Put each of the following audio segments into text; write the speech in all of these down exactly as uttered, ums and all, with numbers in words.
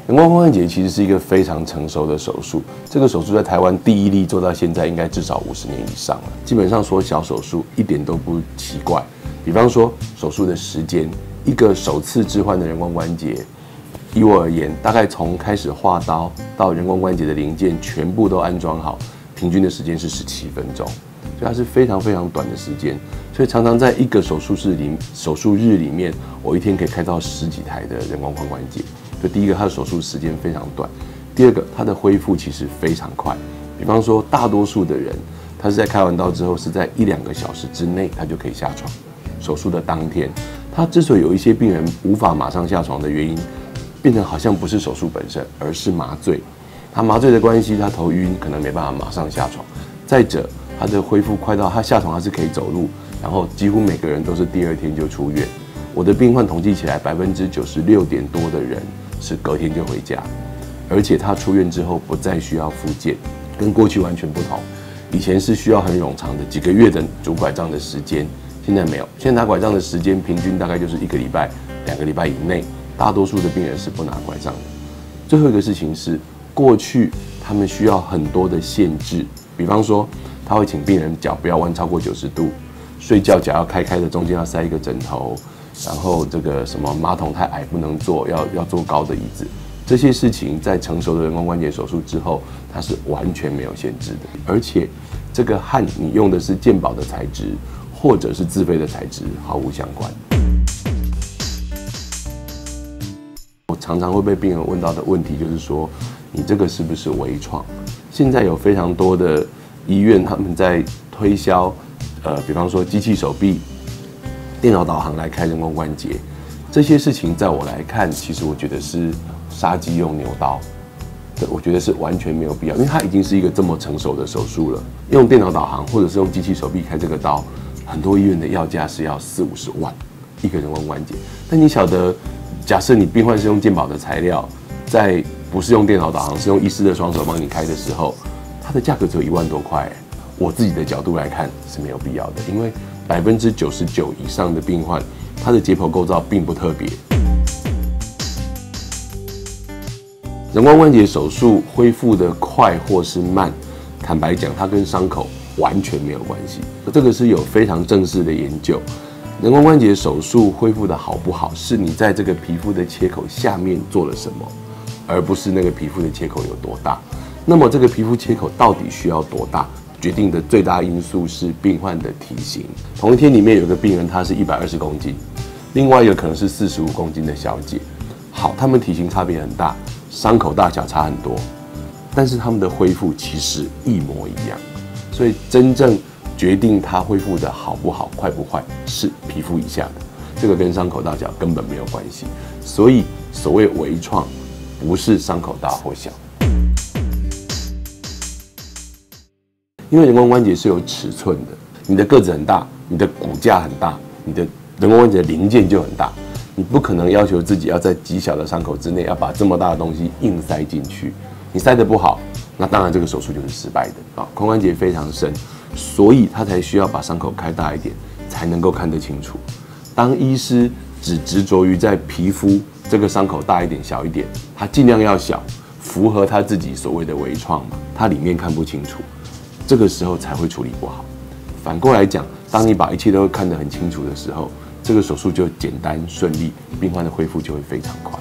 人工髋关节其实是一个非常成熟的手术，这个手术在台湾第一例做到现在，应该至少五十年以上了。基本上说小手术一点都不奇怪。比方说手术的时间，一个首次置换的人工关节，以我而言，大概从开始划刀到人工关节的零件全部都安装好，平均的时间是十七分钟，所以它是非常非常短的时间。所以常常在一个手术室里，手术日里面，我一天可以开到十几台的人工髋关节。所以第一个，它的手术时间非常短；第二个，它的恢复其实非常快。比方说，大多数的人，他是在开完刀之后是在一两个小时之内，他就可以下床。手术的当天，他之所以有一些病人无法马上下床的原因，变成好像不是手术本身，而是麻醉。他麻醉的关系，他头晕，可能没办法马上下床。再者，他的恢复快到他下床他是可以走路，然后几乎每个人都是第二天就出院。我的病患统计起来，百分之九十六点多的人是隔天就回家，而且他出院之后不再需要复健，跟过去完全不同。以前是需要很冗长的几个月的拄拐杖的时间，现在没有。现在拿拐杖的时间平均大概就是一个礼拜、两个礼拜以内，大多数的病人是不拿拐杖的。最后一个事情是，过去他们需要很多的限制，比方说他会请病人脚不要弯超过九十度，睡觉脚要开开的，中间要塞一个枕头。然后这个什么马桶太矮不能坐，要要坐高的椅子，这些事情在成熟的人工关节手术之后，它是完全没有限制的。而且这个和你用的是健保的材质或者是自费的材质毫无相关。我常常会被病人问到的问题就是说，你这个是不是微创？现在有非常多的医院他们在推销，呃，比方说机器手臂。电脑导航来开人工关节，这些事情在我来看，其实我觉得是杀鸡用牛刀，我觉得是完全没有必要，因为它已经是一个这么成熟的手术了。用电脑导航或者是用机器手臂开这个刀，很多医院的要价是要四五十万一个人工关节。但你晓得，假设你病患是用健保的材料，在不是用电脑导航，是用医师的双手帮你开的时候，它的价格只有一万多块。我自己的角度来看是没有必要的，因为百分之九十九以上的病患，他的解剖构造并不特别。人工关节手术恢复的快或是慢，坦白讲，它跟伤口完全没有关系。这个是有非常正式的研究。人工关节手术恢复的好不好，是你在这个皮肤的切口下面做了什么，而不是那个皮肤的切口有多大。那么这个皮肤切口到底需要多大？决定的最大因素是病患的体型。同一天里面有一个病人，他是一百二十公斤，另外一个可能是四十五公斤的小姐。好，他们体型差别很大，伤口大小差很多，但是他们的恢复其实一模一样。所以真正决定他恢复的好不好、快不快，是皮肤以下的，这个跟伤口大小根本没有关系。所以所谓微创，不是伤口大或小。因为人工关节是有尺寸的，你的个子很大，你的骨架很大，你的人工关节的零件就很大，你不可能要求自己要在极小的伤口之内要把这么大的东西硬塞进去，你塞得不好，那当然这个手术就是失败的啊。髋关节非常深，所以他才需要把伤口开大一点，才能够看得清楚。当医师只执着于在皮肤这个伤口大一点、小一点，他尽量要小，符合他自己所谓的微创嘛，他里面看不清楚。这个时候才会处理不好。反过来讲，当你把一切都看得很清楚的时候，这个手术就简单顺利，病患的恢复就会非常快。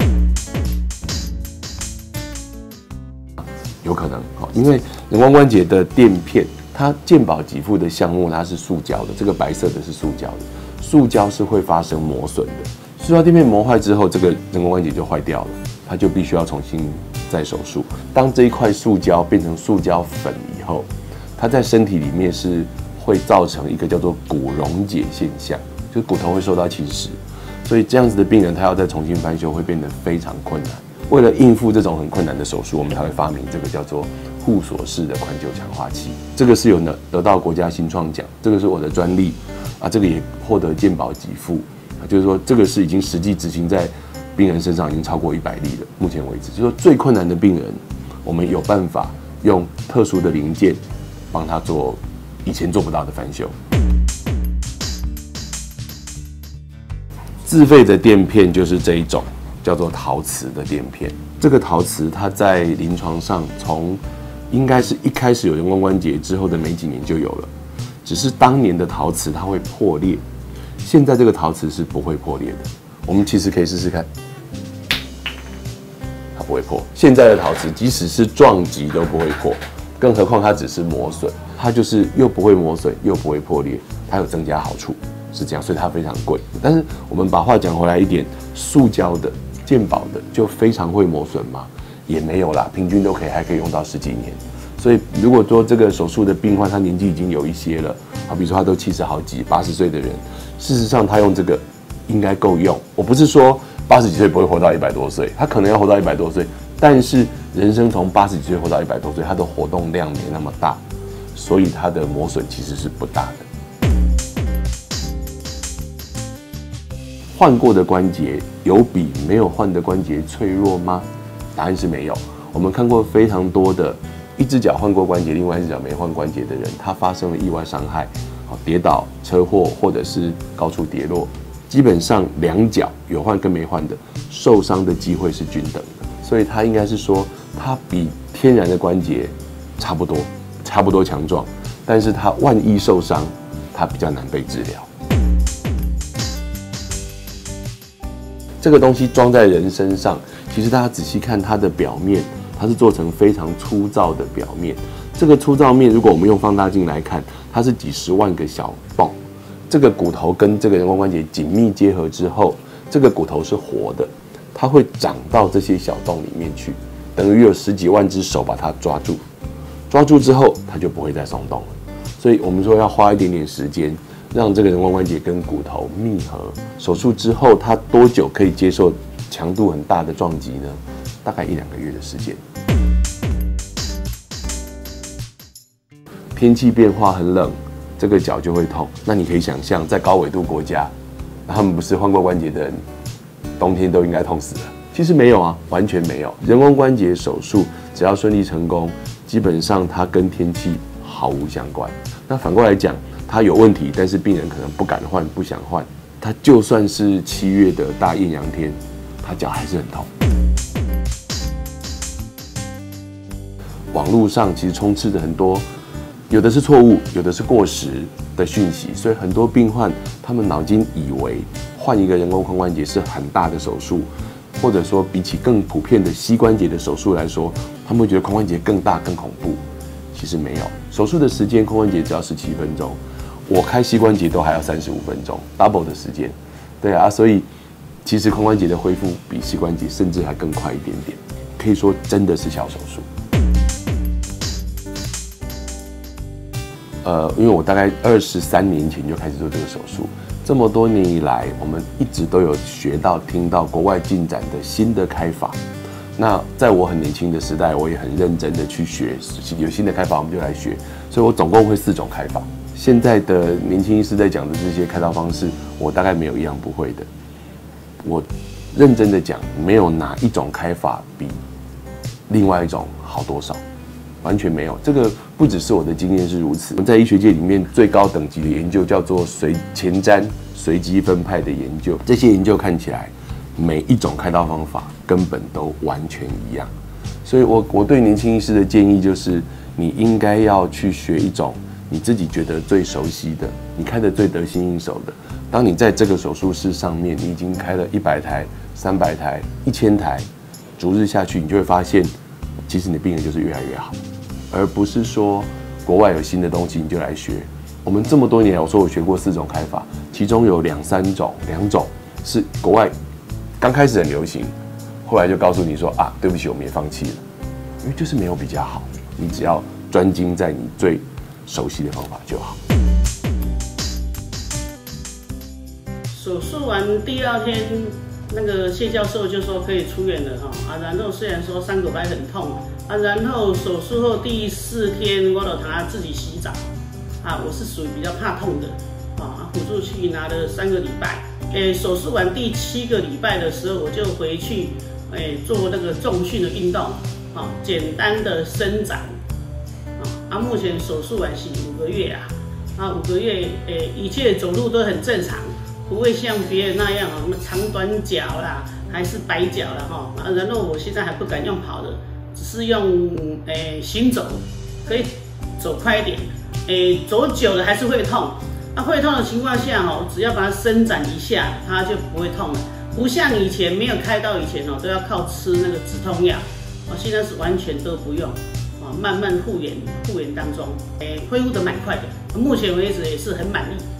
有可能，因为人工关节的垫片，它健保给付的项目它是塑胶的，这个白色的是塑胶的，塑胶是会发生磨损的。塑胶垫片磨坏之后，这个人工关节就坏掉了，它就必须要重新再手术。当这一块塑胶变成塑胶粉以后，它在身体里面是会造成一个叫做骨溶解现象，就是骨头会受到侵蚀，所以这样子的病人他要再重新翻修会变得非常困难。为了应付这种很困难的手术，我们才会发明这个叫做互锁式的髋臼强化器。这个是有得得到国家新创奖，这个是我的专利啊，这个也获得健保给付啊，就是说这个是已经实际执行在病人身上已经超过一百例了。目前为止，就是说最困难的病人，我们有办法用特殊的零件帮他做以前做不到的翻修。自费的垫片就是这一种， 叫做陶瓷的垫片。这个陶瓷它在临床上从应该是一开始有人工关节之后的没几年就有了，只是当年的陶瓷它会破裂，现在这个陶瓷是不会破裂的。我们其实可以试试看，它不会破。现在的陶瓷即使是撞击都不会破，更何况它只是磨损，它就是又不会磨损又不会破裂，它有增加好处，是这样，所以它非常贵。但是我们把话讲回来一点，塑胶的、健保的就非常会磨损吗？也没有啦，平均都可以还可以用到十几年。所以如果说这个手术的病患他年纪已经有一些了，好比说他都七十好几、八十岁的人，事实上他用这个应该够用。我不是说八十几岁不会活到一百多岁，他可能要活到一百多岁，但是人生从八十几岁活到一百多岁，他的活动量没那么大，所以他的磨损其实是不大的。换过的关节有比没有换的关节脆弱吗？答案是没有。我们看过非常多的一只脚换过关节，另外一只脚没换关节的人，他发生了意外伤害，跌倒、车祸或者是高处跌落，基本上两脚有换跟没换的受伤的机会是均等的，所以他应该是说他比天然的关节差不多，差不多强壮，但是他万一受伤，他比较难被治疗。这个东西装在人身上，其实大家仔细看它的表面，它是做成非常粗糙的表面。这个粗糙面，如果我们用放大镜来看，它是几十万个小洞。这个骨头跟这个人工关节紧密结合之后，这个骨头是活的，它会长到这些小洞里面去，等于有十几万只手把它抓住，抓住之后它就不会再松动了。所以我们说要花一点点时间，让这个人工关节跟骨头密合。手术之后，它多久可以接受强度很大的撞击呢？大概一两个月的时间。天气变化很冷，这个脚就会痛。那你可以想象，在高纬度国家，他们不是换过关节的人，冬天都应该痛死了。其实没有啊，完全没有。人工关节手术只要顺利成功，基本上它跟天气毫无相关。那反过来讲，它有问题，但是病人可能不敢换、不想换，他就算是七月的大艳阳天，他脚还是很痛。网络上其实充斥着很多，有的是错误，有的是过时的讯息，所以很多病患他们脑筋以为换一个人工髋关节是很大的手术，或者说比起更普遍的膝关节的手术来说，他们会觉得髋关节更大更恐怖。其实没有，手术的时间髋关节只要十七分钟，我开膝关节都还要三十五分钟 ，double 的时间。对啊，所以其实髋关节的恢复比膝关节甚至还更快一点点，可以说真的是小手术。呃，因为我大概二十三年前就开始做这个手术，这么多年以来，我们一直都有学到、听到国外进展的新的开法。那在我很年轻的时代，我也很认真的去学，有新的开法我们就来学，所以我总共会四种开法。现在的年轻医师在讲的这些开刀方式，我大概没有一样不会的。我认真的讲，没有哪一种开法比另外一种好多少。完全没有，这个不只是我的经验是如此。我们在医学界里面最高等级的研究叫做随前瞻随机分派的研究，这些研究看起来每一种开刀方法根本都完全一样。所以我我对年轻医师的建议就是，你应该要去学一种你自己觉得最熟悉的，你开得最得心应手的。当你在这个手术室上面，你已经开了一百台、三百台、一千台，逐日下去，你就会发现，其实你的病人就是越来越好。而不是说国外有新的东西你就来学。我们这么多年来，我说我学过四种开法，其中有两三种、两种是国外刚开始很流行，后来就告诉你说啊，对不起，我们也放弃了，因为就是没有比较好，你只要专精在你最熟悉的方法就好。 手术完第二天，那个谢教授就说可以出院了哈啊，然后虽然说三个白很痛。啊，然后手术后第四天，我就他自己洗澡，啊，我是属于比较怕痛的，啊，辅助器拿了三个礼拜，诶，手术完第七个礼拜的时候，我就回去，诶，做那个重训的运动，啊，简单的伸展，啊，啊，目前手术完是五个月啊，啊，五个月，诶，一切走路都很正常，不会像别人那样啊，什么长短脚啦， 还是摆脚了哈，啊，然后我现在还不敢用跑的，只是用诶、欸、行走，可以走快一点，诶、欸、走久了还是会痛，那、啊、会痛的情况下哦，只要把它伸展一下，它就不会痛了，不像以前没有开刀以前哦，都要靠吃那个止痛药，哦，现在是完全都不用，哦，慢慢复原复原当中，诶、欸、恢复的蛮快的，目前为止也是很满意。